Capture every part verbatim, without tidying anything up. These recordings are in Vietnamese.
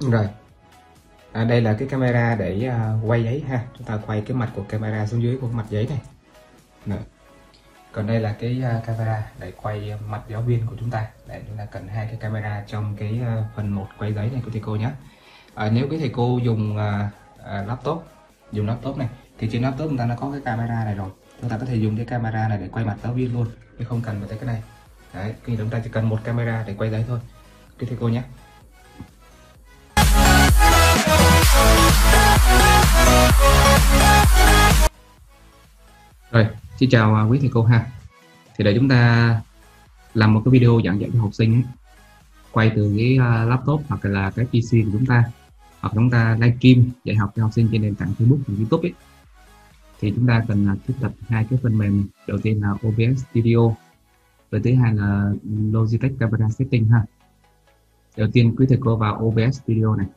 Rồi, à, đây là cái camera để à, quay giấy ha. Chúng ta quay cái mặt của camera xuống dưới của mặt giấy này. Rồi. Còn đây là cái uh, camera để quay mặt giáo viên của chúng ta. Để chúng ta cần hai cái camera trong cái uh, phần một quay giấy này của thầy cô nhé. À, nếu cái thầy cô dùng uh, uh, laptop, dùng laptop này thì trên laptop chúng ta nó có cái camera này rồi. Chúng ta có thể dùng cái camera này để quay mặt giáo viên luôn, chứ không cần phải tới cái này. Đấy, khi chúng ta chỉ cần một camera để quay giấy thôi. Cái thầy cô nhé. Rồi, xin chào quý thầy cô ha. Thì để chúng ta làm một cái video giảng dạy cho học sinh ấy, quay từ cái laptop hoặc là cái pê xê của chúng ta, hoặc chúng ta livestream dạy học cho học sinh trên nền tảng Facebook và YouTube ấy, thì chúng ta cần thiết lập hai cái phần mềm. Đầu tiên là ô bê ét Studio, và thứ hai là Logitech Camera Setting ha. Đầu tiên quý thầy cô vào ô bê ét Studio này.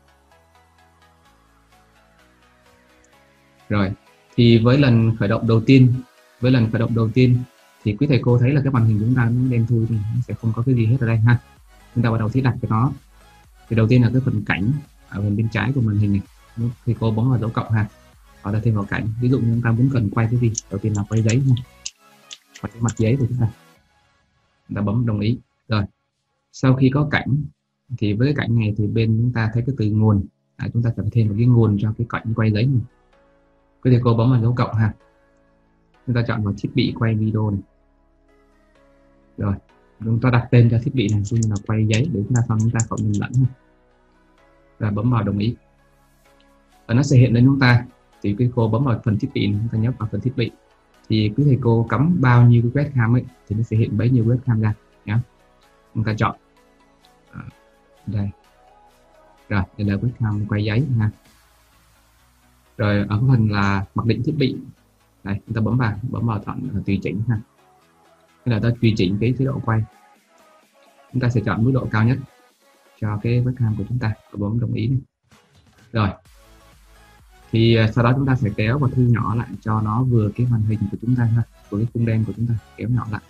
Rồi, thì với lần khởi động đầu tiên, với lần khởi động đầu tiên thì quý thầy cô thấy là cái màn hình chúng ta nó đen thui thì nó sẽ không có cái gì hết ở đây ha. Chúng ta bắt đầu thiết đặt cái nó. Thì đầu tiên là cái phần cảnh ở phần bên trái của màn hình này, thì cô bấm vào dấu cộng ha, hoặc là thêm vào cảnh. Ví dụ như chúng ta muốn cần quay cái gì, đầu tiên là quay giấy ha, quay cái mặt giấy của chúng ta, chúng ta bấm đồng ý. Rồi, sau khi có cảnh thì với cái cảnh này thì bên chúng ta thấy cái từ nguồn, à, chúng ta phải thêm một cái nguồn cho cái cảnh quay giấy này. Quý thầy cô bấm vào dấu cộng ha, chúng ta chọn vào thiết bị quay video này. Rồi, chúng ta đặt tên cho thiết bị này, như là quay giấy, để chúng ta xong chúng ta không nhầm lẫn. Và bấm vào đồng ý. Và nó sẽ hiện lên chúng ta. Thì quý cô bấm vào phần thiết bị này, chúng ta nhấp vào phần thiết bị. Thì quý thầy cô cắm bao nhiêu cái webcam ấy thì nó sẽ hiện bấy nhiêu webcam ra nhé. Chúng ta chọn à, đây. Rồi, đây là webcam quay giấy ha. Rồi ở phần là mặc định thiết bị. Đây, chúng ta bấm vào, bấm vào chọn tùy chỉnh ha. Đây là ta tùy chỉnh cái chế độ quay. Chúng ta sẽ chọn mức độ cao nhất cho cái webcam của chúng ta, và bấm đồng ý này. Rồi, thì sau đó chúng ta sẽ kéo và thu nhỏ lại cho nó vừa cái màn hình của chúng ta ha, vừa cái khung đen của chúng ta, kéo nhỏ lại.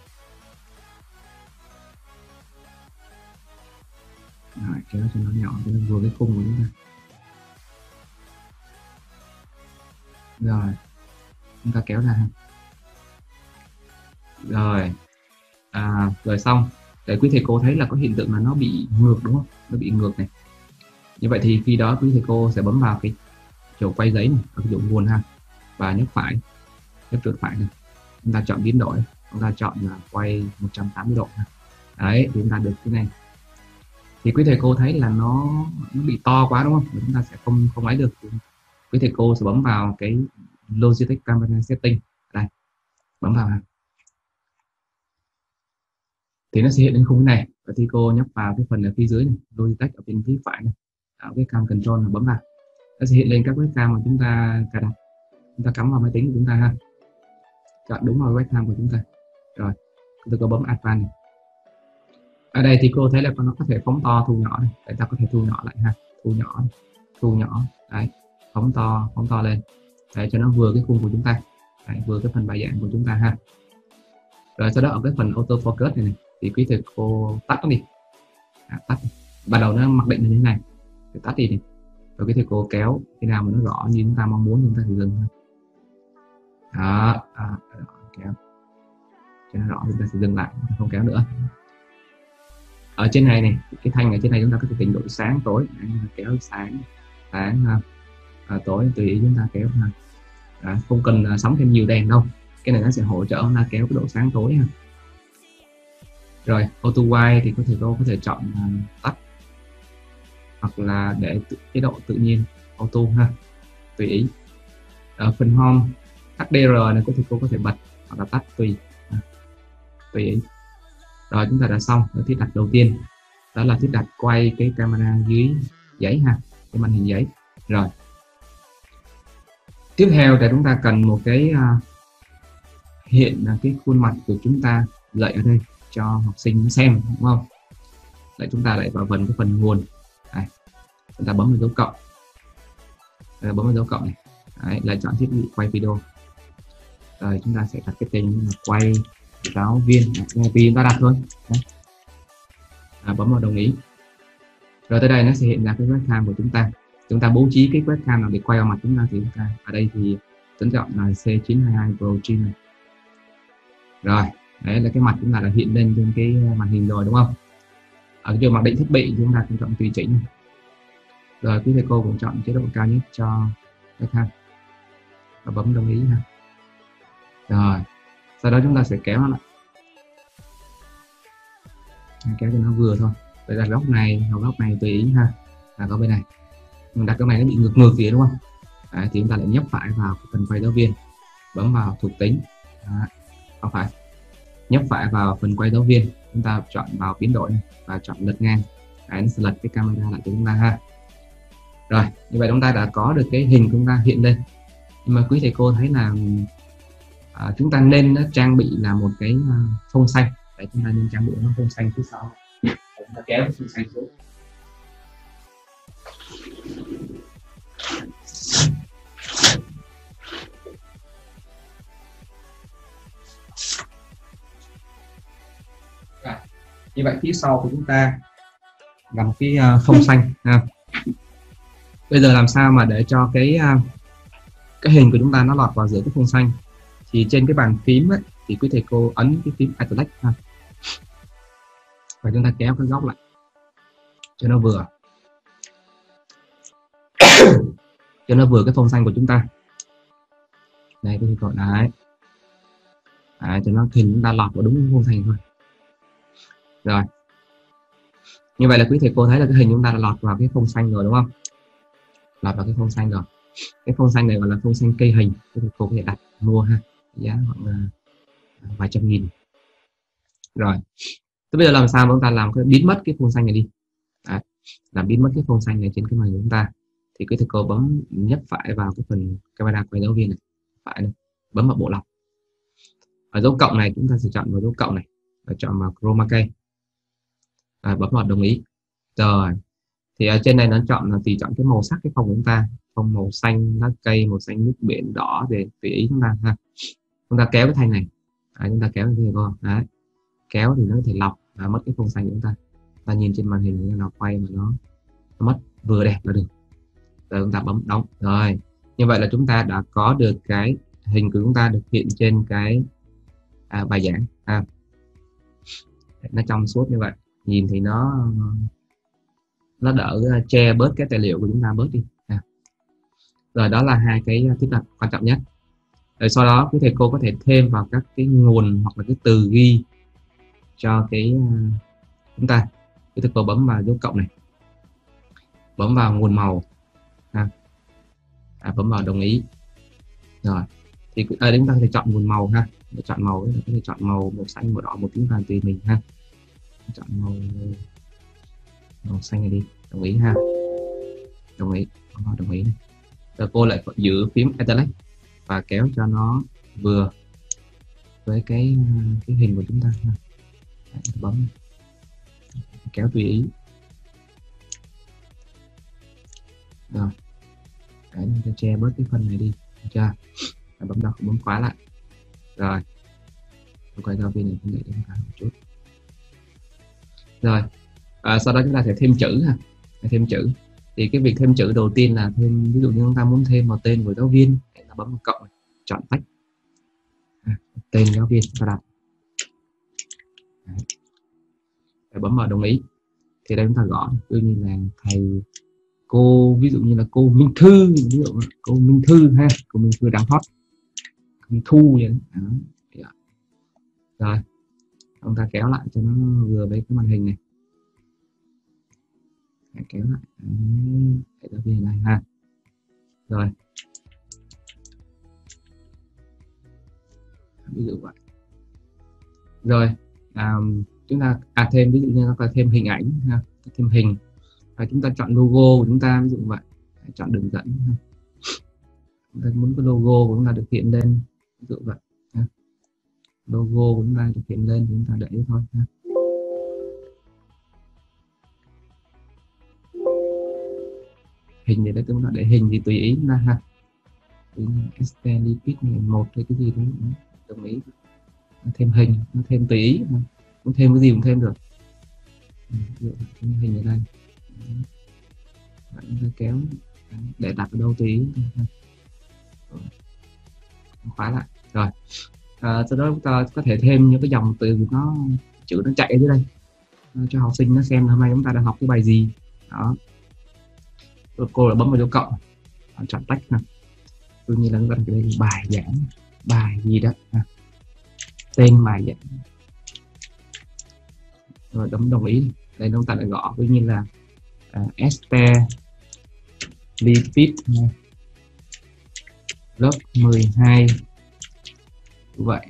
Rồi, kéo cho nó nhỏ cho nó vừa cái khung của chúng ta. Rồi, chúng ta kéo ra ha. Rồi, à, rồi xong. Để quý thầy cô thấy là có hiện tượng là nó bị ngược đúng không? Nó bị ngược này. Như vậy thì khi đó quý thầy cô sẽ bấm vào cái chỗ quay giấy này, ở cái chỗ nguồn ha, và nhấp phải, nhấp chuột phải này. Chúng ta chọn biến đổi, chúng ta chọn là quay một trăm tám mươi độ ha. Đấy, thì chúng ta được cái này. Thì quý thầy cô thấy là nó, nó bị to quá đúng không? Chúng ta sẽ không không lấy được. Quý thầy cô sẽ bấm vào cái Logitech Camera Setting đây, bấm vào ha. Thì nó sẽ hiện lên khung cái này, và thì cô nhấp vào cái phần ở phía dưới này, Logitech ở bên phía phải này, ở cái cam control là bấm vào, nó sẽ hiện lên các webcam mà chúng ta cài đặt, chúng ta cắm vào máy tính của chúng ta ha, chọn đúng vào webcam của chúng ta. Rồi, tôi có bấm Advanced này. Ở đây thì cô thấy là nó có thể phóng to thu nhỏ này, để ta có thể thu nhỏ lại ha, thu nhỏ, thu nhỏ, đấy, phóng to, phóng to lên, để cho nó vừa cái khung của chúng ta, đấy, vừa cái phần bài giảng của chúng ta ha. Rồi sau đó ở cái phần auto focus này, này thì quý thầy cô tắt nó đi, à, tắt, ban đầu nó mặc định là như thế này, thì tắt đi này. Rồi quý thầy cô kéo khi nào mà nó rõ như chúng ta mong muốn, chúng ta thì dừng đó, à, kéo cho nó rõ, chúng ta sẽ dừng lại, không kéo nữa. Ở trên này này, cái thanh ở trên này chúng ta có thể chỉnh độ sáng tối, kéo sáng, sáng, à, tối tùy ý chúng ta kéo ha. À, không cần uh, sắm thêm nhiều đèn đâu, cái này nó sẽ hỗ trợ là kéo cái độ sáng tối ha. Rồi auto white thì có thể cô có thể chọn uh, tắt, hoặc là để tự, chế độ tự nhiên auto ha, tùy ý. Ở phần home hát đê rờ này có thể cô có thể bật hoặc là tắt tùy, à, tùy ý. Rồi chúng ta đã xong ở thiết đặt đầu tiên, đó là thiết đặt quay cái camera dưới giấy ha, cái màn hình giấy. Rồi tiếp theo thì chúng ta cần một cái uh, hiện là cái khuôn mặt của chúng ta dạy ở đây cho học sinh xem đúng không? Lại chúng ta lại vào phần cái phần nguồn, đây, chúng ta bấm vào dấu cộng, đây, bấm vào dấu cộng này, đấy, lại chọn thiết bị quay video. Rồi chúng ta sẽ đặt cái tên là quay giáo viên, ngay vì chúng ta đặt thôi. Đấy. À, bấm vào đồng ý. Rồi tới đây nó sẽ hiện ra cái webcam của chúng ta. Chúng ta bố trí cái webcam nào để quay vào mặt chúng ta thì chúng ta ở đây thì tôi chọn là C chín hai hai Pro Trim này. Rồi đấy là cái mặt chúng ta đã hiện lên trên cái màn hình rồi đúng không? Ở chỗ mặc định thiết bị chúng ta cũng chọn tùy chỉnh. Rồi quý thầy cô cũng chọn chế độ cao nhất cho webcam và bấm đồng ý ha. Rồi sau đó chúng ta sẽ kéo nó lại, kéo cho nó vừa thôi. Đây là góc này hoặc góc này tùy ý ha, là có bên này mình đặt cái này nó bị ngược ngược gì đúng không? Đấy, thì chúng ta lại nhấp phải vào cái phần quay giáo viên, bấm vào thuộc tính. Đấy, không phải nhấp phải vào phần quay giáo viên, chúng ta chọn vào biến đổi và chọn lật ngang. Đấy, nó sẽ lật cái camera lại cho chúng ta ha. Rồi như vậy chúng ta đã có được cái hình của chúng ta hiện lên. Nhưng mà quý thầy cô thấy là à, chúng ta nên uh, trang bị là một cái uh, phông xanh. Để chúng ta nên trang bị nó phông xanh phía sau. Chúng ta kéo cái phông xanh xuống. Rồi. Như vậy phía sau của chúng ta là một cái uh, phông xanh ha. Bây giờ làm sao mà để cho cái uh, cái hình của chúng ta nó lọt vào giữa cái phông xanh, thì trên cái bàn phím ấy, thì quý thầy cô ấn cái phím Select ha, và chúng ta kéo cái góc lại cho nó vừa cho nó vừa cái phông xanh của chúng ta. Đây quý thầy cô đấy, à, cho nó hình chúng ta lọt vào đúng cái phông xanh thôi. Rồi như vậy là quý thầy cô thấy là cái hình chúng ta đã lọt vào cái phông xanh rồi đúng không? Lọt vào cái phông xanh rồi. Cái phông xanh này gọi là phông xanh cây hình, quý thầy cô có thể đặt mua ha, giá khoảng là vài trăm nghìn. Rồi thế bây giờ làm sao mà chúng ta làm cái biến mất cái phông xanh này đi. Đấy, làm biến mất cái phông xanh này trên cái màn của chúng ta, thì quý thầy cô bấm nhấp phải vào cái phần camera quay giáo viên này, phải này, bấm vào bộ lọc. Ở dấu cộng này chúng ta sẽ chọn vào dấu cộng này và chọn vào chroma key, à, bấm vào đồng ý. Rồi thì ở trên này nó chọn là tùy chọn cái màu sắc cái phông của chúng ta, phông màu xanh lá cây, màu xanh nước biển, đỏ, để tùy ý chúng ta ha. Chúng ta kéo cái thanh này, đấy, chúng ta kéo như cô đấy, kéo thì nó có thể lọc và mất cái phông xanh của chúng ta. Ta nhìn trên màn hình nó quay mà nó, nó mất vừa đẹp là được. Rồi chúng ta bấm đóng. Rồi như vậy là chúng ta đã có được cái hình của chúng ta được hiện trên cái à, bài giảng à. Nó trong suốt như vậy, nhìn thì nó nó đỡ che bớt cái tài liệu của chúng ta bớt đi à. Rồi đó là hai cái thiết lập quan trọng nhất. Rồi sau đó quý thầy cô có thể thêm vào các cái nguồn hoặc là cái từ ghi cho cái uh, chúng ta. Quý thầy cô bấm vào dấu cộng này, bấm vào nguồn màu à. À, bấm vào đồng ý. Rồi thì ở đây chúng ta có thể chọn nguồn màu ha, để chọn màu có thể chọn màu màu xanh, màu đỏ, màu tím vàng tùy mình ha. Chọn màu màu xanh này đi, đồng ý ha, đồng ý, bấm vào đồng ý này. Rồi cô lại giữ phím Select và kéo cho nó vừa với cái cái hình của chúng ta ha. Đấy, bấm kéo tùy ý. Rồi đấy, chúng ta che bớt cái phần này đi, được chưa? Rồi, bấm đọc bấm khóa lại. Rồi quay giáo viên này cũng để chúng ta một chút. Rồi à, sau đó chúng ta sẽ thêm chữ ha, thêm chữ. Thì cái việc thêm chữ đầu tiên là thêm, ví dụ như chúng ta muốn thêm một tên của giáo viên, để ta bấm một cộng này, chọn tách à, tên giáo viên ta đặt. Đấy. Để bấm vào đồng ý. Thì đây chúng ta gõ ví dụ như là thầy cô, ví dụ như là cô Minh Thư, ví dụ cô Minh Thư ha, cô Minh Thư đang hot, Minh Thu vậy đó. Đó. Rồi chúng ta kéo lại cho nó vừa với cái màn hình này, kéo lại cái giáo viên này ha. Rồi ví dụ vậy. Rồi à, chúng ta à, thêm ví dụ như là thêm hình ảnh ha, thêm hình và chúng ta chọn logo của chúng ta, ví dụ vậy, chọn đường dẫn ha. Chúng ta muốn cái logo của chúng ta được hiện lên, ví dụ vậy ha. Logo của chúng ta được hiện lên, chúng ta để thôi ha. Hình thì đấy, chúng ta để hình thì tùy ý ra ha, extend lipid này một hay cái gì đó đồng ý, thêm hình nó thêm tùy ý, muốn thêm cái gì cũng thêm được. Ví dụ hình ở đây Vậy chúng ta kéo để đặt ở đâu tùy, khóa lại rồi. À, sau đó chúng ta có thể thêm những cái dòng từ nó chữ nó chạy ở dưới đây cho học sinh nó xem hôm nay chúng ta đã học cái bài gì đó. Rồi cô là bấm vào dấu cộng, chọn tách nè, tự nhiên là chúng ta đây bài giảng, bài gì đó à. Tên bài giảng rồi bấm đồng ý. Đây chúng ta lại gõ tự nhiên là uh, este lipid lớp mười hai vậy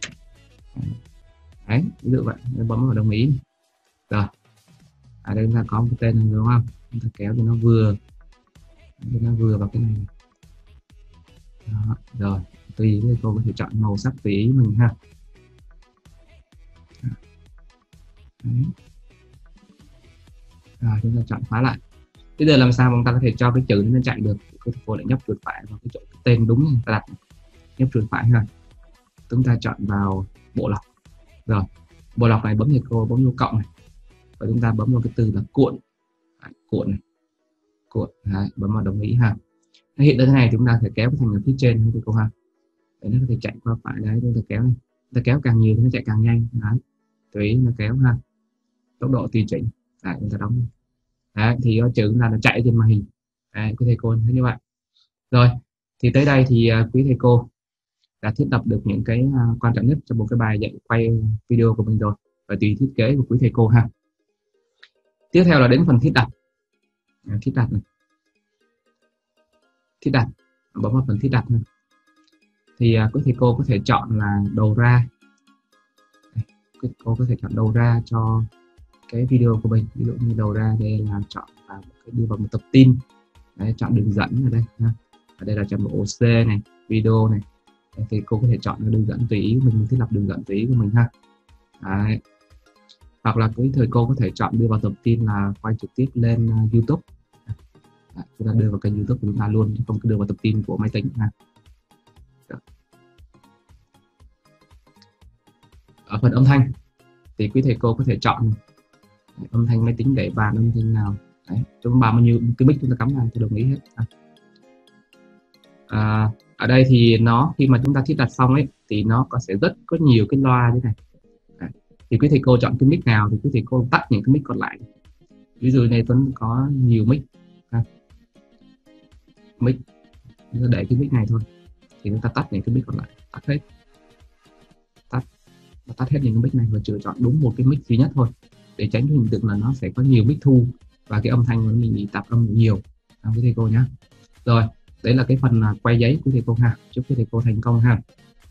đấy, ví dụ vậy, bấm vào đồng ý rồi. Ở đây chúng ta có một cái tên này đúng không, chúng ta kéo cho nó vừa cho nó vừa vào cái này đó. Rồi tùy với cô có thể chọn màu sắc tùy ý mình ha. Đấy. Rồi chúng ta chọn khóa lại. Bây giờ làm sao mà chúng ta có thể cho cái chữ nó chạy được, cô lại nhấp chuột phải vào cái chỗ cái tên đúng chúng ta đặt, nhấp chuột phải ha, chúng ta chọn vào bộ lọc. Rồi bộ lọc này bấm thì cô bấm vô cộng này và chúng ta bấm vào cái từ là cuộn. Đấy, cuộn này, cuộn. Đấy, bấm vào đồng ý ha. Nó hiện ra thế này chúng ta sẽ kéo cái thành ở phía trên cho cô ha, để nó có thể chạy qua phải. Đấy chúng ta kéo này, chúng ta kéo càng nhiều thì nó chạy càng nhanh. Đấy tùy nó kéo ha, tốc độ tùy chỉnh. Đấy chúng ta đóng. Đấy thì chữ chúng ta nó chạy trên màn hình. Đấy quý thầy cô thấy như vậy. Rồi thì tới đây thì uh, quý thầy cô đã thiết lập được những cái uh, quan trọng nhất trong một cái bài dạy quay video của mình rồi, và tùy thiết kế của quý thầy cô ha. Tiếp theo là đến phần thiết đặt. À, thiết đặt này, thiết đặt, bấm vào phần thiết đặt này. Thì uh, quý thầy cô có thể chọn là đầu ra. Đây, quý cô có thể chọn đầu ra cho cái video của mình, ví dụ như đầu ra đây là chọn vào cái đưa vào một tập tin. Đấy, chọn đường dẫn ở đây ha. Ở đây là chọn một ô xê này, video này. Đấy, thì cô có thể chọn đường dẫn tùy ý của mình, thiết lập đường dẫn tùy ý của mình ha. Đấy. Hoặc là quý thầy cô có thể chọn đưa vào tập tin là quay trực tiếp lên uh, YouTube. Đấy, chúng ta đưa vào kênh YouTube của chúng ta luôn, chứ không cứ đưa vào tập tin của máy tính ha. Ở phần âm thanh thì quý thầy cô có thể chọn âm thanh máy tính để bàn âm thanh nào. Đấy, chúng bao nhiêu cái mic chúng ta cắm vào tôi đồng ý hết. À, ở đây thì nó khi mà chúng ta thiết đặt xong ấy thì nó có sẽ rất có nhiều cái loa như này. Đấy, thì quý thầy cô chọn cái mic nào thì quý thầy cô tắt những cái mic còn lại. Ví dụ này Tuấn có nhiều mic ha. Mic để cái mic này thôi thì chúng ta tắt những cái mic còn lại, tắt hết, tắt tắt hết những cái mic này và chừa chọn đúng một cái mic duy nhất thôi, để tránh cái hình tượng là nó sẽ có nhiều mic thu và cái âm thanh của mình bị tạp âm nhiều. À, quý thầy cô nhé. Rồi đấy là cái phần quay giấy của thầy cô ha. Chúc quý thầy cô thành công ha.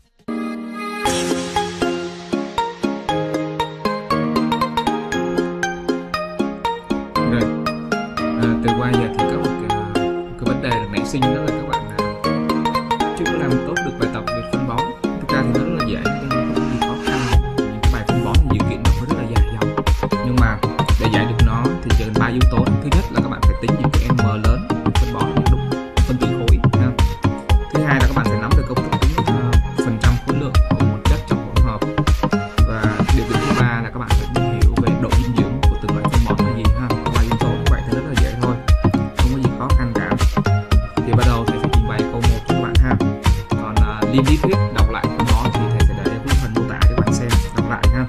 Rồi à, từ qua giờ thì có một cái, một cái vấn đề là nảy sinh, đó là các bạn chưa có làm tốt được bài tập về phân bón. Thực ra thì nó rất là dễ, không có gì khó khăn. Những cái bài phân bón thì dự kiện nó rất là dài dòng, nhưng mà để giải được nó thì chỉ cần ba yếu tố. Thứ nhất là các bạn phải tính những cái m lớn phân bón đúng phân tử khối ha. Thứ hai là các bạn phải nắm được công thức tính uh, phần trăm khối lượng của một chất trong hỗn hợp, và điều kiện thứ ba là các bạn phải hiểu về độ dinh dưỡng của từng loại phân bón là gì ha. Ba yếu tố như vậy thì rất là dễ thôi, không có gì khó khăn cả. Thì bắt đầu thầy sẽ trình bày câu một cho các bạn ha. Còn uh, liên lý thuyết đọc lại phân bón thì thầy sẽ để cái phần mô tả để các bạn xem đọc lại ha.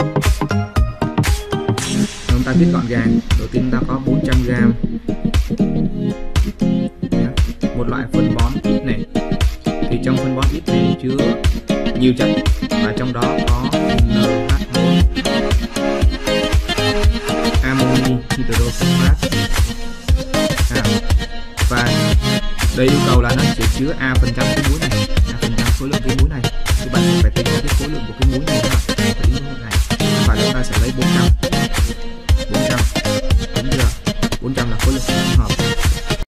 Chúng ta viết gọn gàng. Đầu tiên ta có bốn trăm gam một loại phân bón ít này, thì trong phân bón ít này chứa nhiều chất và trong đó có en hát một, amoni hydrosulfat à, và đây yêu cầu là nó sẽ chứa a phần trăm cái muối này, a phần trăm khối lượng cái muối này, thì bạn phải tính ra cái khối lượng của cái muối này ha, phải tính cái này và chúng ta sẽ lấy bốn trăm.